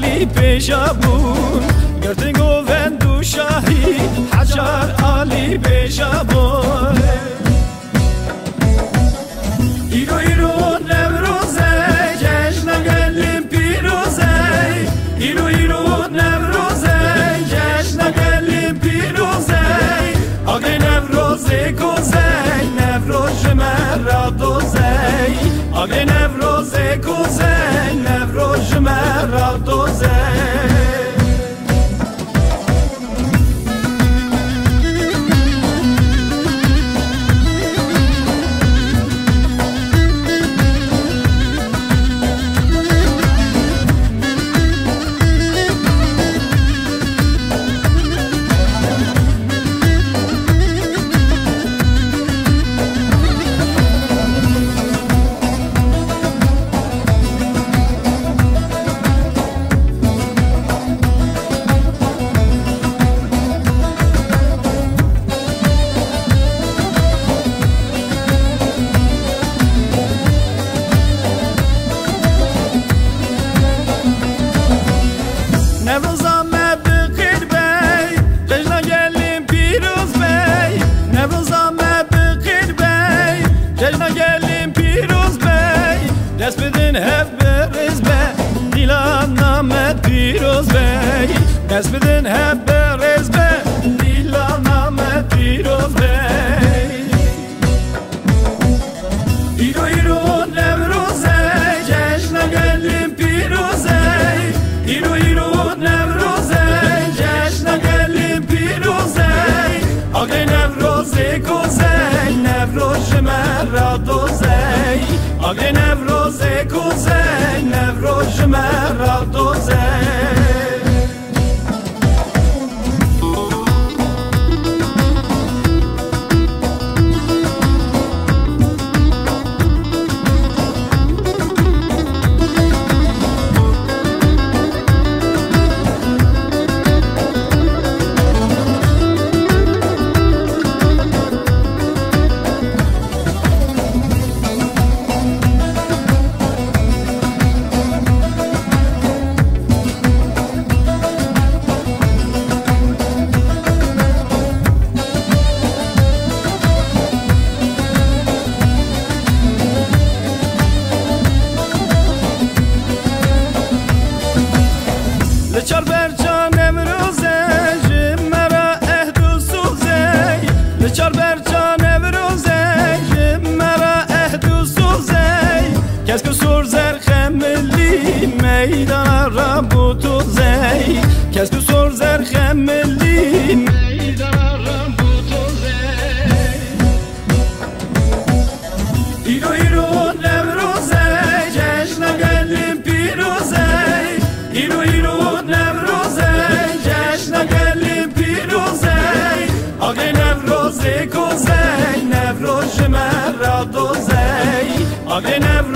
علی پیشابون گرتن گووند و شاهی حجر علی پیشابون ایرو ایرو نوروزه جشن گلیم پیروزه ایرو ایرو نوروزه جشن گلیم پیروزه آگه نوروزه کوزه نوروز مرا دوزه آگه نوروزه کوزه نوروز مرا دوزه نوروزا مبقیر بی جشن گلیم پیروز بی نوروزا مبقیر بی جشن گلیم پیروز بی دست بدین هف بریز بی دیلان نامد پیروز بی دست بدین هف بریز بی دیلان نامد پیروز بی ایرو ایرو نوروزه جشن گلیم پیروزه ایرو ایرو نوروزه جشن گلیم پیروزه آگه نوروزه کوزه نوروز مرا دوزه آگه نوروزه کوزه نوروز مرا دوزه لچار برچان امروزه جمرا اهدو سوزه لچار برچان امروزه جمرا اهدو سوزه کس که سور زر خملی میدان را بوتوزه کس که سور زر خملی میدان را بوتوزه ایرو ایرو نوروزه جشن گلیم پیروزه ایرو ایرو نوروزه جشن گلیم پیروزه آگه نوروزه کوزه نوروز مرا دوزه آگه نوروزه